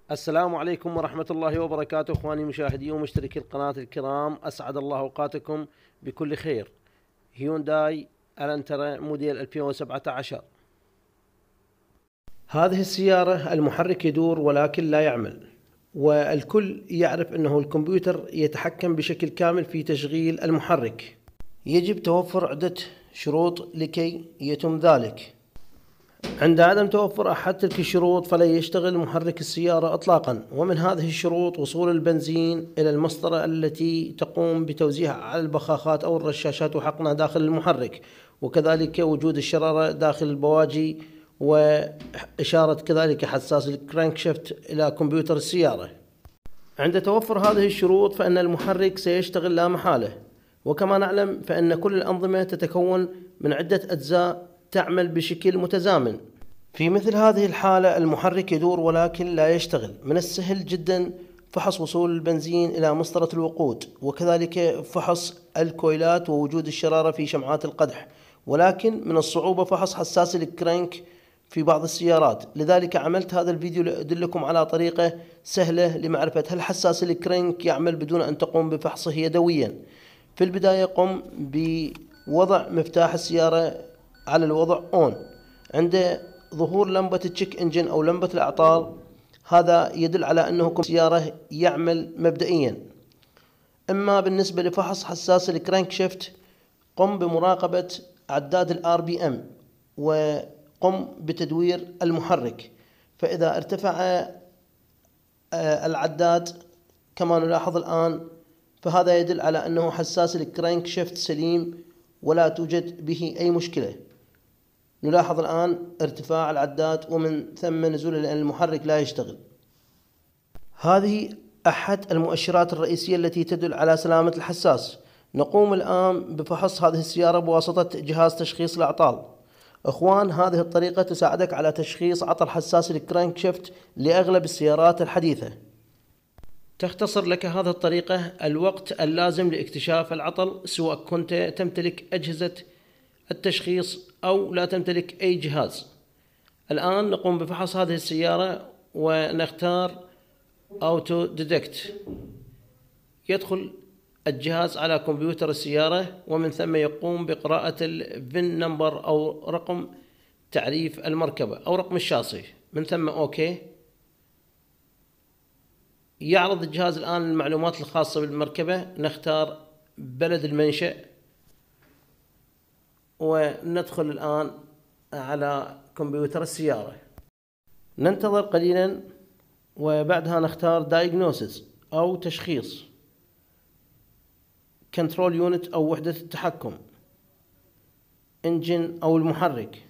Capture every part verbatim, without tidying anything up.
السلام عليكم ورحمة الله وبركاته اخواني مشاهدي ومشتركي القناة الكرام، اسعد الله اوقاتكم بكل خير. هيونداي الانترا موديل ألفين وسبعة عشر. هذه السيارة المحرك يدور ولكن لا يعمل، والكل يعرف انه الكمبيوتر يتحكم بشكل كامل في تشغيل المحرك. يجب توفر عدة شروط لكي يتم ذلك. عند عدم توفر أحد تلك الشروط فلا يشتغل محرك السيارة إطلاقا، ومن هذه الشروط وصول البنزين إلى المسطرة التي تقوم بتوزيعها على البخاخات أو الرشاشات وحقنها داخل المحرك، وكذلك وجود الشرارة داخل البواجي، وإشارة كذلك حساس الكرانكشافت إلى كمبيوتر السيارة. عند توفر هذه الشروط فإن المحرك سيشتغل لا محالة. وكما نعلم فإن كل الأنظمة تتكون من عدة أجزاء تعمل بشكل متزامن. في مثل هذه الحالة المحرك يدور ولكن لا يشتغل. من السهل جدا فحص وصول البنزين إلى مسطرة الوقود، وكذلك فحص الكويلات ووجود الشرارة في شمعات القدح، ولكن من الصعوبة فحص حساس الكرانك في بعض السيارات. لذلك عملت هذا الفيديو لأدلكم على طريقة سهلة لمعرفة هل حساس الكرانك يعمل بدون أن تقوم بفحصه يدويا. في البداية قم بوضع مفتاح السيارة على الوضع اون. عند ظهور لمبة التشيك انجن او لمبة الاعطال، هذا يدل على انه السيارة يعمل مبدئيا. اما بالنسبة لفحص حساس الكرانكشافت، قم بمراقبة عداد الار بي ام وقم بتدوير المحرك. فاذا ارتفع العداد كما نلاحظ الان، فهذا يدل على انه حساس الكرانكشافت سليم ولا توجد به اي مشكلة. نلاحظ الآن ارتفاع العداد ومن ثم نزول لأن المحرك لا يشتغل. هذه أحد المؤشرات الرئيسية التي تدل على سلامة الحساس. نقوم الآن بفحص هذه السيارة بواسطة جهاز تشخيص الأعطال. أخوان، هذه الطريقة تساعدك على تشخيص عطل حساس الكرانكشافت لأغلب السيارات الحديثة. تختصر لك هذه الطريقة الوقت اللازم لاكتشاف العطل، سواء كنت تمتلك أجهزة التشخيص أو لا تمتلك أي جهاز. الآن نقوم بفحص هذه السيارة ونختار أوتو ديتكت. يدخل الجهاز على كمبيوتر السيارة ومن ثم يقوم بقراءة الفين نمبر أو رقم تعريف المركبة أو رقم الشاصي، من ثم أوكي. يعرض الجهاز الآن المعلومات الخاصة بالمركبة. نختار بلد المنشأ وندخل الآن على كمبيوتر السيارة. ننتظر قليلا وبعدها نختار Diagnosis أو تشخيص، Control Unit أو وحدة التحكم، Engine أو المحرك،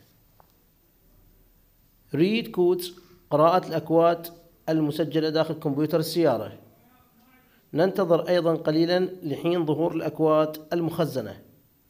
Read Codes قراءة الأكواد المسجلة داخل كمبيوتر السيارة. ننتظر أيضا قليلا لحين ظهور الأكواد المخزنة.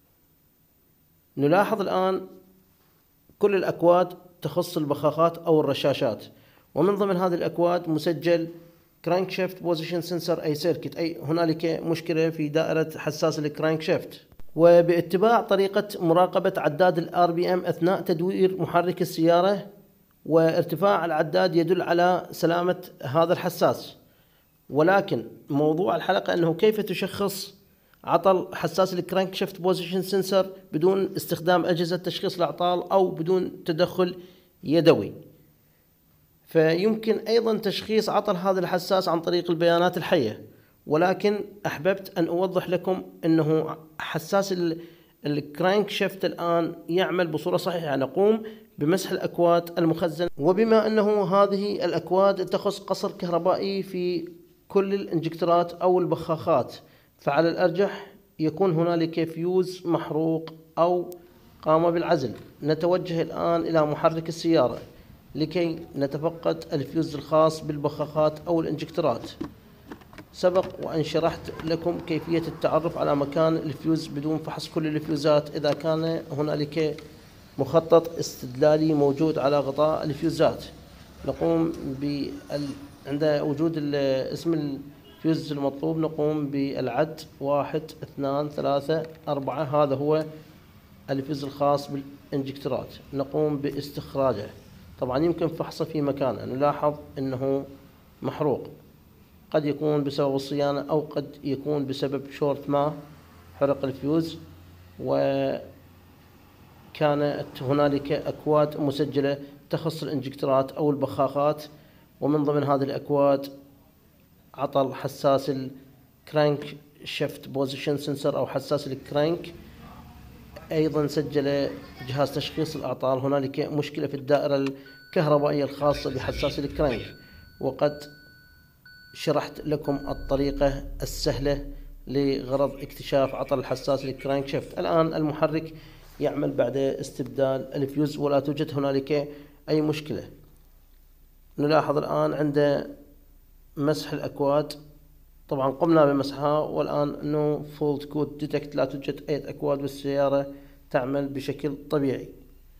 نلاحظ الآن كل الأكواد تخص البخاخات أو الرشاشات، ومن ضمن هذه الأكواد مسجل Crankshaft Position Sensor أي سيركت، أي هنالك مشكلة في دائرة حساس الكرانكشافت. وباتباع طريقة مراقبة عداد الار بي ام أثناء تدوير محرك السيارة، وارتفاع العداد يدل على سلامة هذا الحساس. ولكن موضوع الحلقة أنه كيف تشخص عطل حساس الكرانكشافت بوزيشن سنسر بدون استخدام أجهزة تشخيص الأعطال أو بدون تدخل يدوي. فيمكن أيضا تشخيص عطل هذا الحساس عن طريق البيانات الحية، ولكن أحببت أن أوضح لكم أنه حساس الكرانكشافت الآن يعمل بصورة صحيحة. نقوم بمسح الأكواد المخزنة، وبما أنه هذه الأكواد تخص قصر كهربائي في كل الانجكترات أو البخاخات، فعلى الأرجح يكون هنالك فيوز محروق أو قام بالعزل. نتوجه الآن إلى محرك السيارة لكي نتفقد الفيوز الخاص بالبخاخات أو الانجكترات. سبق وأن شرحت لكم كيفية التعرف على مكان الفيوز بدون فحص كل الفيوزات إذا كان هنالك مخطط استدلالي موجود على غطاء الفيوزات. نقوم بال... عند وجود اسم الفيوز المطلوب نقوم بالعد واحد اثنان ثلاثة أربعة. هذا هو الفيوز الخاص بالانجكترات. نقوم باستخراجه. طبعا يمكن فحصه في مكانه. نلاحظ انه محروق، قد يكون بسبب الصيانة أو قد يكون بسبب شورت ما حرق الفيوز. وكانت هنالك أكواد مسجلة تخص الانجكترات أو البخاخات، ومن ضمن هذه الأكواد عطل حساس الكرانك شيفت بوزيشن سنسر أو حساس الكرانك. أيضا سجل جهاز تشخيص الأعطال هنالك مشكلة في الدائرة الكهربائية الخاصة بحساس الكرانك، وقد شرحت لكم الطريقة السهلة لغرض اكتشاف عطل الحساس الكرانك شيفت. الآن المحرك يعمل بعد استبدال الفيوز ولا توجد هنالك أي مشكلة. نلاحظ الآن عند مسح الأكواد، طبعا قمنا بمسحها، والآن انه فولت كود ديتكت، لا توجد اي اكواد بالسيارة تعمل بشكل طبيعي.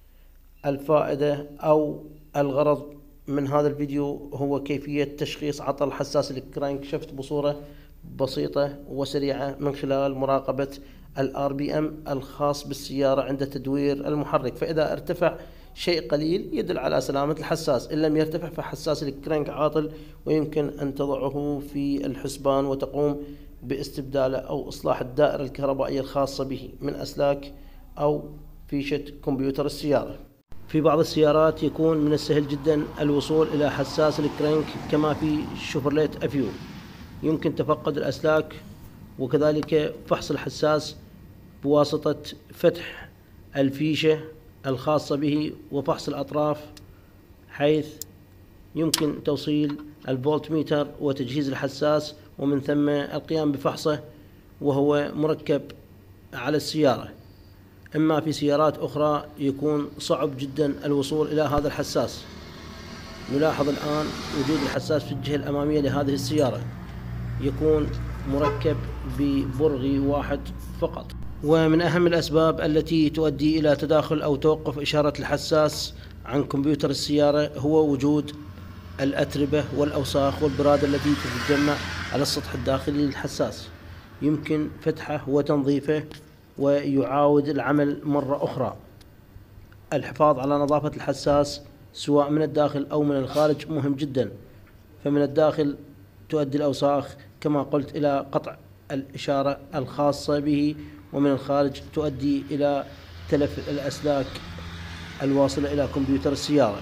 الفائدة او الغرض من هذا الفيديو هو كيفية تشخيص عطل حساس الكرانك شيفت بصورة بسيطة وسريعة من خلال مراقبة الار بي ام الخاص بالسيارة عند تدوير المحرك. فاذا ارتفع شيء قليل يدل على سلامة الحساس، إن لم يرتفع فحساس الكرانك عاطل، ويمكن أن تضعه في الحسبان وتقوم باستبداله أو إصلاح الدائرة الكهربائية الخاصة به من أسلاك أو فيشة كمبيوتر السيارة. في بعض السيارات يكون من السهل جدا الوصول إلى حساس الكرانك كما في شيفروليت أفيو، يمكن تفقد الأسلاك وكذلك فحص الحساس بواسطة فتح الفيشة الخاصة به وفحص الأطراف، حيث يمكن توصيل الفولت ميتر وتجهيز الحساس ومن ثم القيام بفحصه وهو مركب على السيارة. أما في سيارات أخرى يكون صعب جدا الوصول إلى هذا الحساس. نلاحظ الآن وجود الحساس في الجهة الأمامية لهذه السيارة، يكون مركب ببرغي واحد فقط. ومن أهم الأسباب التي تؤدي إلى تداخل أو توقف إشارة الحساس عن كمبيوتر السيارة هو وجود الأتربة والأوساخ والبرادة التي تتجمع على السطح الداخلي للحساس. يمكن فتحه وتنظيفه ويعاود العمل مرة أخرى. الحفاظ على نظافة الحساس سواء من الداخل أو من الخارج مهم جدا. فمن الداخل تؤدي الأوساخ كما قلت إلى قطع الإشارة الخاصة به، ومن الخارج تؤدي إلى تلف الأسلاك الواصلة إلى كمبيوتر السيارة.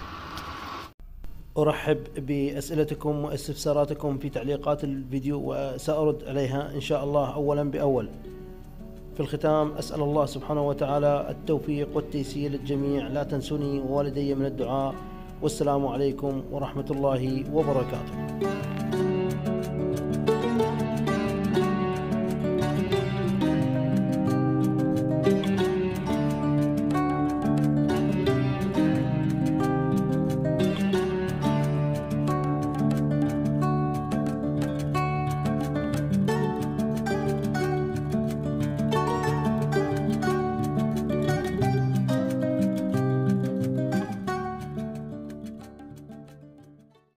أرحب بأسئلتكم واستفساراتكم في تعليقات الفيديو وسأرد عليها إن شاء الله أولا بأول. في الختام أسأل الله سبحانه وتعالى التوفيق والتيسير للجميع. لا تنسوني ووالدي من الدعاء، والسلام عليكم ورحمة الله وبركاته.